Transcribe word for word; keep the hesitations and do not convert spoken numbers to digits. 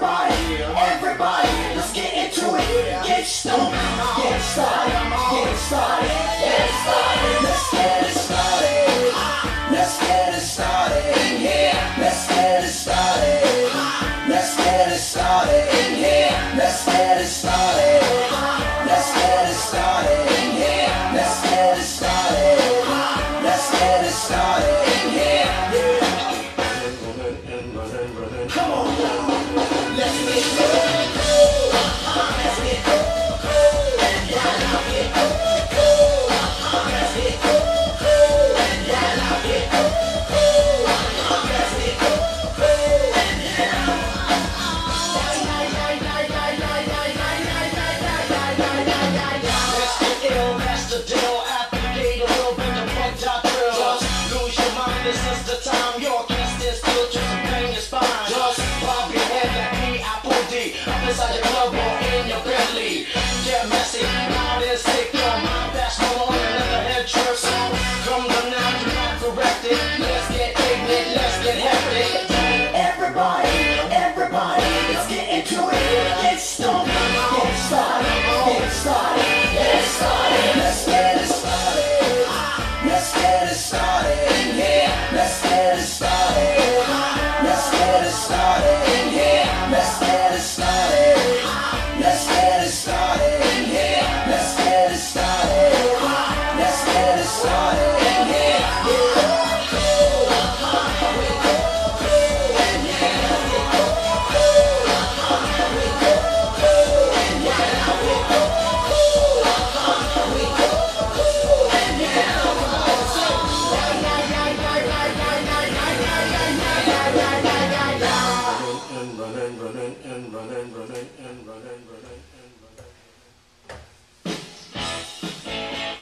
Everybody, everybody, let's get into it. Get stoned, get started, get started, get started. Let's get it started. Let's get it started in here. Let's get it started. Let's get it started in here. Let's get it started. Let's get it started in here. Let's get it started. Let's get it started in here. Come on now. Let's get cool, cool. Let's get cool, cool. And yeah, now get cool, cool. Let's get cool, cool. And yeah, now get cool, cool. Let's get cool, cool. And yeah. Let's get ill, that's the deal. Applicate a little bit of funk dot drill. Just lose your mind, this is the time. Your can't stand still, just bang your spine. Just bob your head like me, I pull D. Up inside your club or in your Bentley. Get messy, loud and sick. Your mind fast, no longer another head trip. So come down now, do not correct it. Let's get ignorant, let's get hectic. Everybody, everybody, let's get into it.